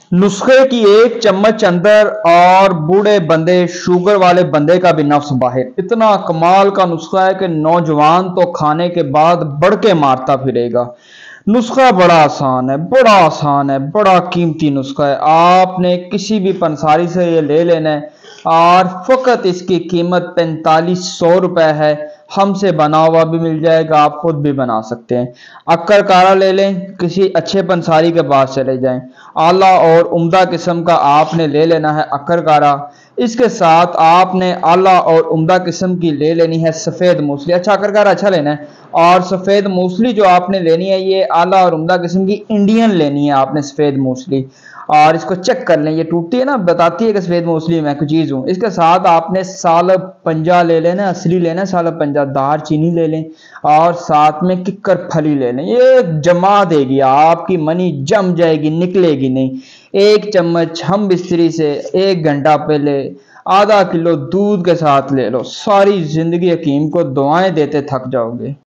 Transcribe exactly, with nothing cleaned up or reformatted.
نسخے کی ایک چمچ اندر اور بوڑھے بندے شوگر والے بندے کا بھی نفس باہر۔ اتنا کمال کا نسخہ ہے کہ نوجوان تو کھانے کے بعد بڑھ کے مارتا پھرے گا۔ نسخہ بڑا آسان ہے، بڑا آسان ہے، بڑا قیمتی نسخہ ہے۔ آپ نے کسی بھی پنساری سے یہ لے لینا ہے اور فقط اس کی قیمت پینتالیس سو روپے ہے۔ ہم سے بنا ہوا بھی مل جائے گا، آپ خود بھی بنا سکتے ہیں۔ اکر کارا لے لیں، کسی اچھے پنساری کے پاس چلے جائیں، اعلیٰ اور عمدہ قسم کا آپ نے لے لینا ہے اکر کارا۔ اس کے ساتھ آپ نے اعلیٰ اور عمدہ قسم کی لے لینی ہے سفید موسلی۔ اچھا اکر کارا اچھا لینا ہے، اور سفید موسلی جو آپ نے لینی ہے یہ اعلیٰ اور عمدہ قسم کی انڈین لینی ہے آپ نے سفید موسلی۔ اور اس کو چیک کر لیں، یہ ٹوٹتی ہے نا، بتاتی ہے کہ سفید موسلی میں کچھ چیز ہوں۔ اس کے ساتھ آپ نے سالب پنجہ لے لینا، اصلی لینا سالب پنجہ، دار چینی لے لیں، اور ساتھ میں ککر پھلی لے لیں۔ یہ جما دے گی، آپ کی منی جم جائے گی، نکلے گی نہیں۔ ایک چمچ ہم بستری سے ایک گھنٹہ پہلے آدھا کلو دودھ کے ساتھ لے لو، ساری زندگی حکیم کو دعائیں دیتے تھک جاؤ گے۔